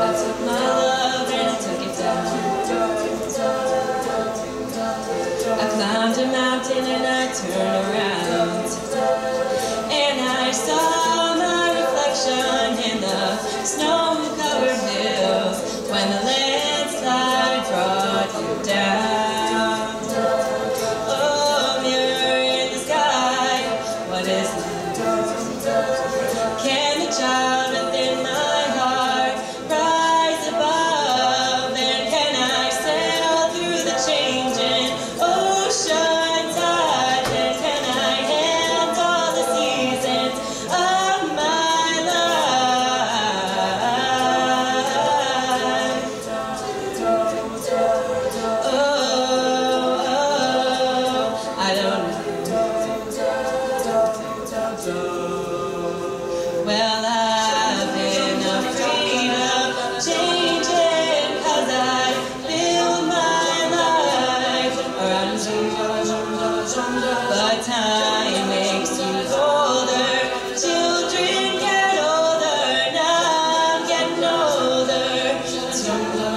took my love and I took it down. I climbed a mountain and I turned around, and I saw my reflection in the snow-covered hills when the landslide brought you down. Oh, mirror in the sky, what is love? Can the child within my heart rise above? And can I sail through the changing ocean tide? And can I handle the seasons of my life? Oh, I don't know. Well, I've been afraid of changing, 'cause I build my life around you. But time makes you older, children get older, and I'm getting older too.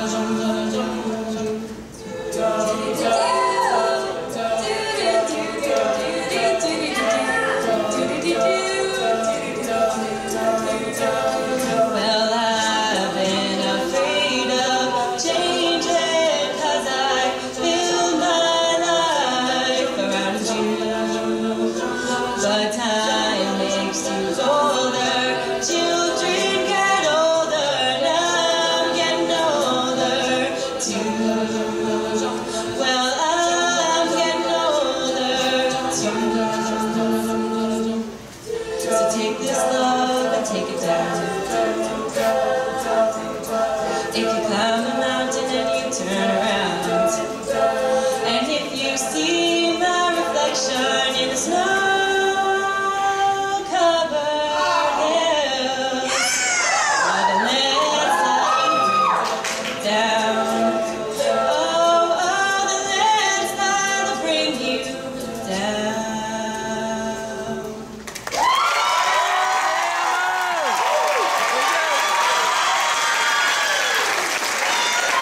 Well, I've been afraid of changing, 'cause I build my life around you. But time makes you older, children get older, and I'm getting older too. Well, I'm getting older too. So take this love and take it down.